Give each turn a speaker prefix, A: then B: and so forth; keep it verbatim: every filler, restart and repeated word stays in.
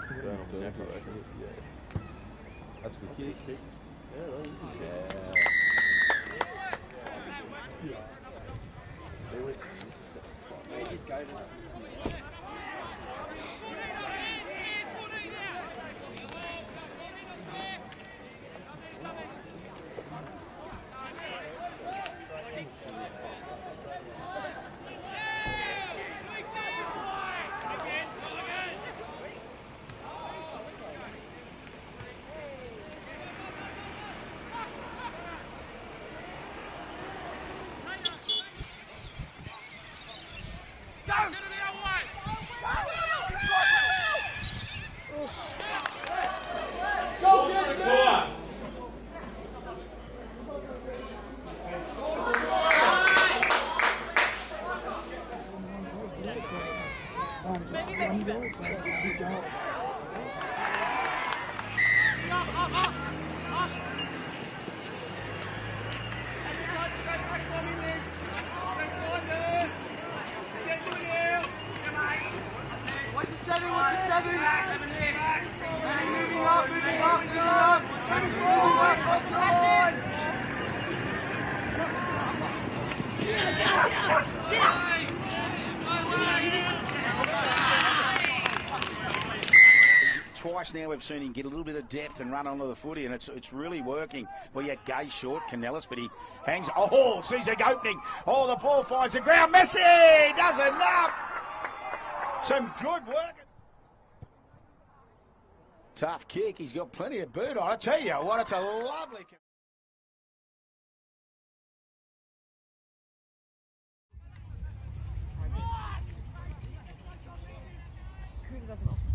A: Down on the neck, I reckon. Yeah. That's a good kick. kick. Yeah, yeah.
B: Hey, just go this.
C: Twice now we've seen him get a little bit of depth and run onto the footy, and it's it's really working. Well, yeah, Gay short, Canellis, but he hangs. Oh, sees the opening. Oh, the ball finds the ground. Messi does enough. Some good work. Tough kick. He's got plenty of boot on. I tell you what, it's a lovely.
D: Doesn't offer